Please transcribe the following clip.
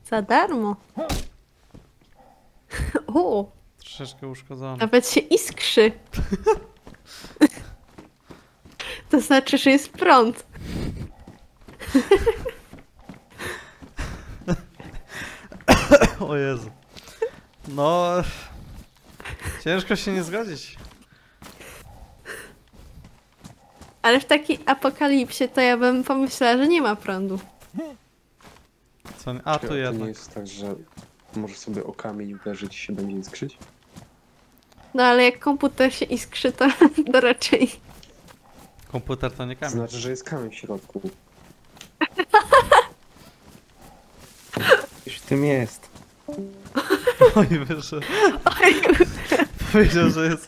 Za darmo. O, Troszeczkę uszkodzony. nawet się iskrzy. To znaczy, że jest prąd. O Jezu. No... Ciężko się nie zgodzić. Ale w takiej apokalipsie to ja bym pomyślała, że nie ma prądu. Co nie? A, tu To nie jednak. jest tak, że możesz sobie o kamień uderzyć i się będzie iskrzyć? No ale jak komputer się iskrzy, to raczej... Komputer to nie To kamień. znaczy, że jest kamień w środku. Coś w tym jest. Oj, wyszedł. Oj, Powiedział, że jest